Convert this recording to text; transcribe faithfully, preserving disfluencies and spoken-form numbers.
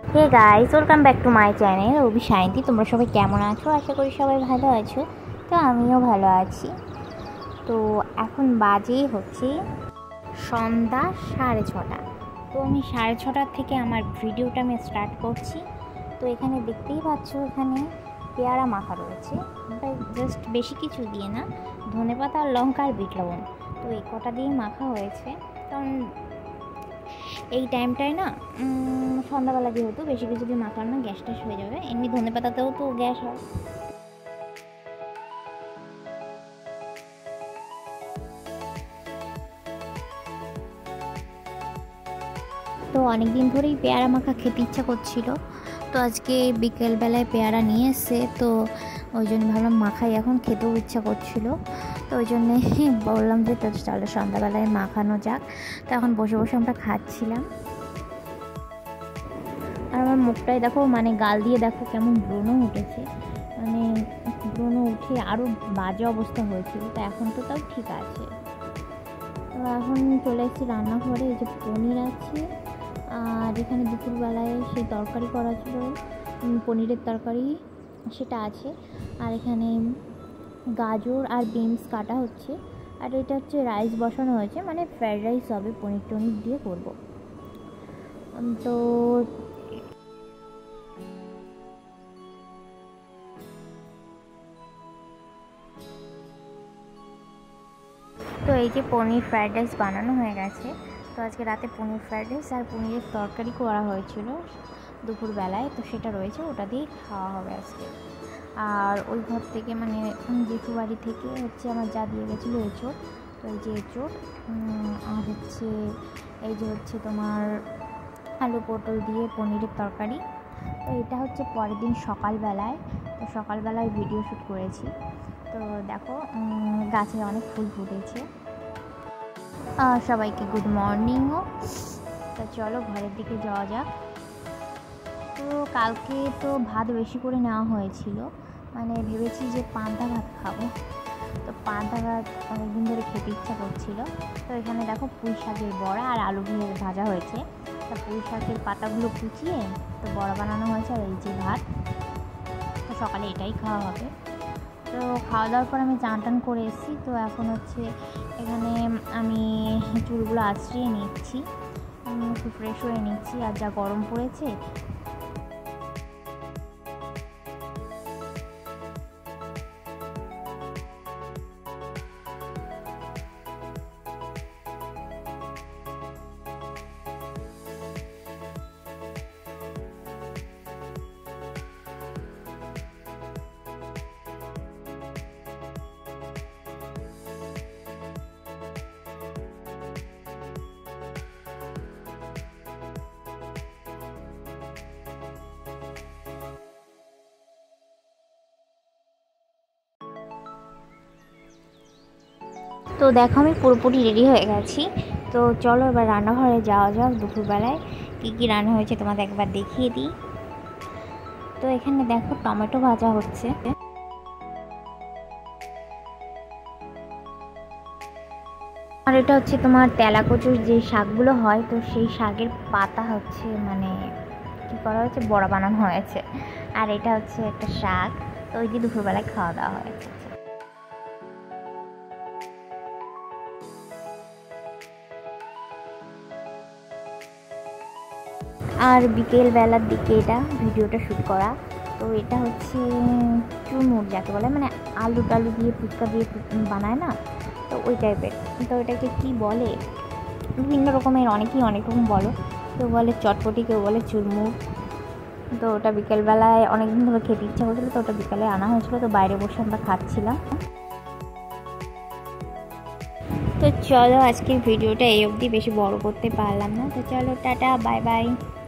Hey guys, welcome back to my channel Rabi Sayanti. তোমরা সবাই কেমন আছো? আশা করি সবাই ভালো আছো। তো আমিও ভালো আছি। তো এখন বাজে হচ্ছে সন্ধ্যা সাড়ে ছটা। তো আমি সাড়ে ছটার থেকে আমার ভিডিওটা আমি স্টার্ট করছি। তো এখানে দেখতেই পাচ্ছ, এখানে পেয়ারা মাখা রয়েছে, জাস্ট বেশি কিছু দিয়ে না, ধনেপাতা আর লঙ্কা আর বিট লবণ। তো এই কটা দিয়ে মাখা হয়েছে, কারণ এই টাইমটায় না সন্ধ্যাবেলা যেহেতু বেশি কিছু দিয়ে মাখার না, গ্যাস ট্যাস হয়ে যাবে। এমনি ধনেপাতাতেও তো গ্যাস হয়। তো অনেক দিন ধরেই পেয়ারা মাখা খেতে ইচ্ছা করছিল। তো আজকে বিকেলবেলায় পেয়ারা নিয়ে এসছে, তো ওই জন্য ভাবলাম মাখাই, এখন খেতেও ইচ্ছা করছিল। তো ওই জন্যে বললাম যে চলো সন্ধ্যাবেলায় মাখানো যাক। তো এখন বসে বসে আমরা খাচ্ছিলাম। আর আমার মুখটাই দেখো, মানে গাল দিয়ে দেখো কেমন ব্রণ উঠেছে, মানে ব্রণ উঠে আরও বাজে অবস্থা হয়েছিল। তো এখন তো তাও ঠিক আছে। তো এখন চলে এসেছি রান্নাঘরে। এই যে পনির আছে, আর এখানে দুপুরবেলায় সেই তরকারি করা ছিল, পনিরের তরকারি, সেটা আছে। আর এখানে গাজর আর বিনস কাটা হচ্ছে। আর এটা হচ্ছে রাইস বসানো হয়েছে, মানে ফ্রাইড রাইস হবে, পনির টনির দিয়ে করবো। তো তো এই যে পনির ফ্রাইড রাইস বানানো হয়ে গেছে। তো আজকে রাতে পনির ফ্রাইড রাইস আর পনিরের তরকারি করা হয়েছিল দুপুরবেলায়, তো সেটা রয়েছে, ওটা দিয়েই খাওয়া হবে আজকে। আর ওই ঘর থেকে, মানে জেঠু বাড়ি থেকে হচ্ছে আমার যা দিয়ে গেছিলো এঁচোড়। তো এই যে এঁচোড়, আর হচ্ছে এই যে হচ্ছে তোমার আলু পটল দিয়ে পনিরের তরকারি। তো এটা হচ্ছে পরের দিন সকালবেলায়। তো সকালবেলায় ভিডিও শ্যুট করেছি। তো দেখো গাছে অনেক ফুল ফুটেছে। সবাইকে গুড মর্নিংও। তো চলো ঘরের দিকে যাওয়া যাক। তো কালকে তো ভাত বেশি করে নেওয়া হয়েছিল, মানে ভেবেছি যে পান্তা ভাত খাবো। তো পান্তা ভাত অনেকদিন ধরে খেতে ইচ্ছা করছিল। তো এখানে দেখো পুঁই শাকের বড়া আর আলু দিয়ে ভাজা হয়েছে। তা পুঁই শাকের পাতাগুলো কুচিয়ে তো বড়া বানানো হয়েছে, আর এই যে ভাত। তো সকালে এটাই খাওয়া হবে। তো খাওয়া দাওয়ার পর আমি চান টান করে এসেছি। তো এখন হচ্ছে এখানে আমি চুলগুলো আঁচড়িয়ে নিচ্ছি, একটু ফ্রেশ হয়ে নিচ্ছি। আর যা গরম পড়েছে, তো দেখো আমি পুরোপুরি রেডি হয়ে গেছি। তো চলো এবার রান্নাঘরে যাওয়া যাক। দুপুরবেলায় কী কী রান্না হয়েছে তোমাদের একবার দেখিয়ে দিই। তো এখানে দেখো টমেটো ভাজা হচ্ছে, আর এটা হচ্ছে তোমার তেলাকচুর যে শাকগুলো হয়, তো সেই শাকের পাতা হচ্ছে, মানে কী করা হয়েছে, বড়া বানানো হয়েছে। আর এটা হচ্ছে একটা শাক। তো ওই যে দুপুরবেলায় খাওয়া দাওয়া হয়েছে। আর বিকেল বেলার দিকে এটা ভিডিওটা শ্যুট করা। তো এটা হচ্ছে চুরমুর যাকে বলে, মানে আলু টালু দিয়ে ফুচকা দিয়ে বানায় না, তো ওই টাইপের। তো এটাকে কি বলে, বিভিন্ন রকমের, অনেকেই অনেক রকম বলো। কেউ বলে চটপটি, কেউ বলে চুরমুর। তো ওটা বিকেলবেলায় অনেকদিন ধরে খেতে ইচ্ছা করছিলো, তো ওটা বিকেলে আনা হয়েছিলো। তো বাইরে বসে আমরা খাচ্ছিলাম। তো চলো আজকের ভিডিওটা এই অবধি, বেশি বড় করতে পারলাম না। তো চলো টাটা, বাই বাই।